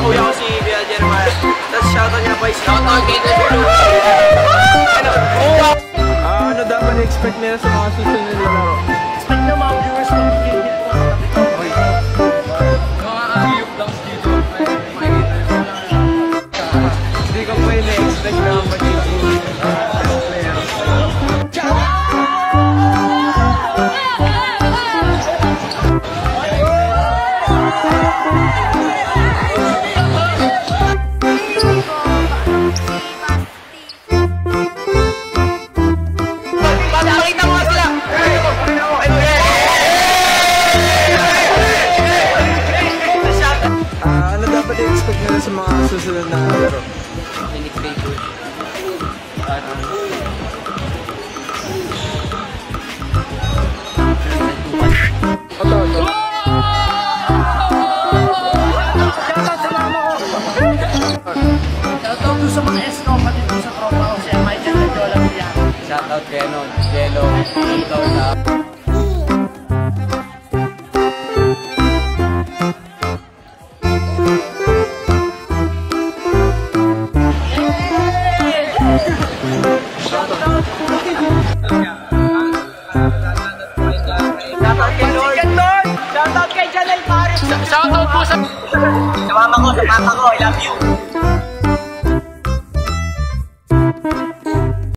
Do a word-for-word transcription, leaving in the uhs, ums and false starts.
kuya ko si Kuya Jeremiah. Tapos shoutout niya pa is shoutout kay Tezulu. Ah, ano dapat i-expect nila sa mga susunod na laro? Expect na mga viewers ko mag-game dito mga kapit. Mga ayup lang dito. Hindi ko pa ina-expect na magiging player. Sa mga susunod na laro. Phoenix Baker. Oto, oto. Shoutout doon sa mga S-Compa dito sa tropa ko si Michael na Jola Villar. Shoutout kay ano, Jello, Ikaw na. Shoutout po sa... Sa mama ko, sa papa ko, I love you.